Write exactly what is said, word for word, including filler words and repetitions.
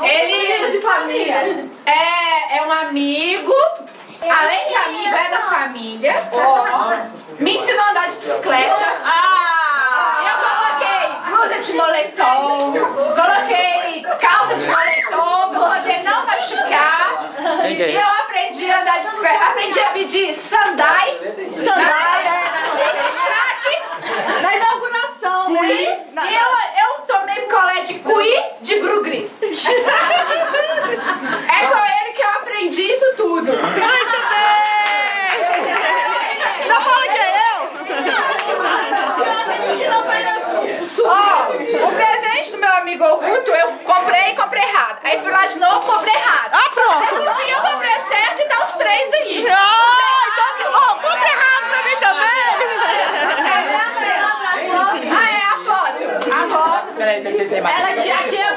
Ele de família. é, é um amigo, além de amigo, é da família. Me ensinou a andar de bicicleta. Ah! Eu coloquei blusa de moletom, coloquei calça de moletom pra poder não machucar. E eu aprendi a andar de bicicleta. Aprendi a pedir sandai. Sandai, Sandai. na inauguração, né? E eu, eu tomei picolé de cuí de grugri. É com ele que eu aprendi isso tudo. Muito bem! Não fala que é eu! Ó, o presente do meu amigo oculto eu comprei e comprei errado. Aí fui lá de novo, comprei errado. Ah, pronto! No fim eu comprei certo e tá os três aí. Ah, então, ó, compra errado pra mim também! Ah, é a foto. A foto. Peraí, tem, tem mais. Ela tinha, tinha